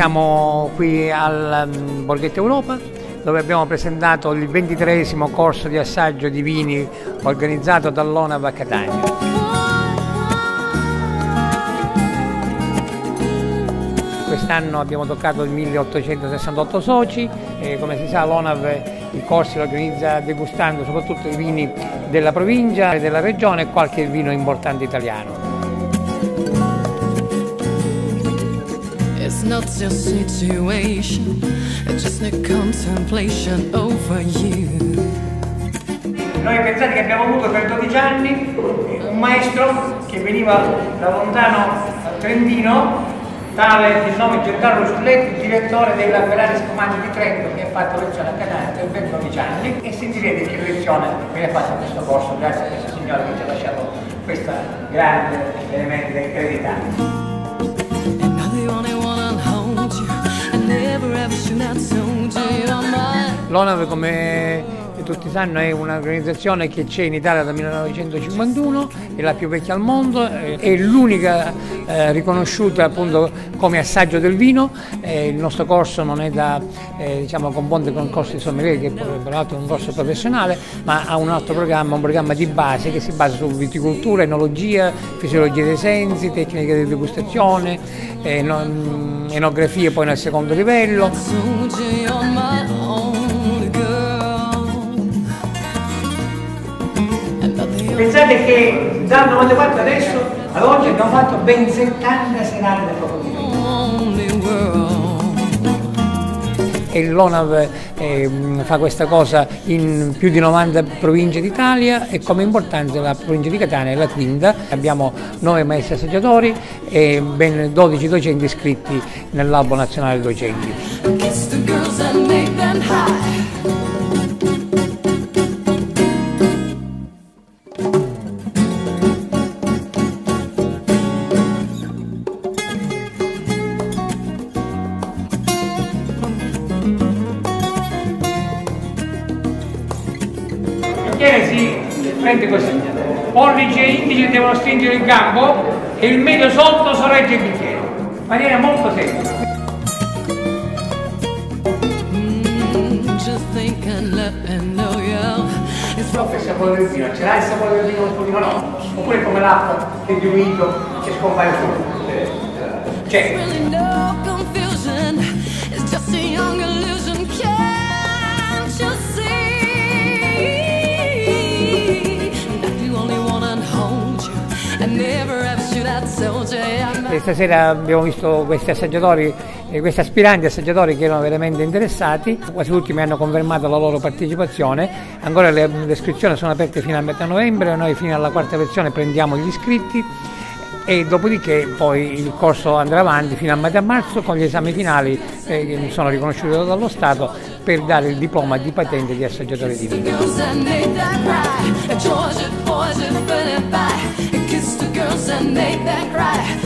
Siamo qui al Borghetto Europa, dove abbiamo presentato il 23esimo corso di assaggio di vini organizzato dall'ONAV a Catania. Quest'anno abbiamo toccato il 1868 soci e, come si sa, l'ONAV i corsi li organizza degustando soprattutto i vini della provincia e della regione e qualche vino importante italiano. It's not your situation, it's just a contemplation over you. Noi pensate che abbiamo avuto per 12 anni un maestro che veniva da lontano Trentino, tale il nome Giancarlo Sculletti, direttore della Ferrari Spumanti di Trento, che ha fatto lezione a Catania per 12 anni, e sentirete che lezione viene fatta questo corso grazie a questa signora che ci ha lasciato questa grande elemento eredità. L'ONAV, come tutti sanno, è un'organizzazione che c'è in Italia dal 1951, è la più vecchia al mondo, è l'unica riconosciuta appunto come assaggio del vino. Il nostro corso non è da confondere con il corso di sommelier, che peraltro è un corso professionale, ma ha un altro programma, un programma di base che si basa su viticoltura, enologia, fisiologia dei sensi, tecniche di degustazione, enografie poi nel secondo livello. Pensate che dal 94 adesso ad oggi abbiamo fatto ben 70 serate di approfondimento. E l'ONAV fa questa cosa in più di 90 province d'Italia e come importanza la provincia di Catania è la quinta. Abbiamo 9 maestri assaggiatori e ben 12 docenti iscritti nell'albo nazionale docenti. Si prende così, pollice e indice devono stringere il gambo e il medio sotto sorregge il bicchiere, in maniera molto semplice. Offre il sapore del vino, ce l'ha il sapore del vino o no? Oppure come l'acqua che è diluito e scompare subito? C'è. Stasera abbiamo visto questi assaggiatori, questi aspiranti assaggiatori che erano veramente interessati, quasi tutti mi hanno confermato la loro partecipazione. Ancora le iscrizioni sono aperte fino a metà novembre, noi fino alla quarta lezione prendiamo gli iscritti e dopodiché poi il corso andrà avanti fino a metà marzo con gli esami finali che sono riconosciuti dallo Stato per dare il diploma di patente di assaggiatore di vino. And made that cry.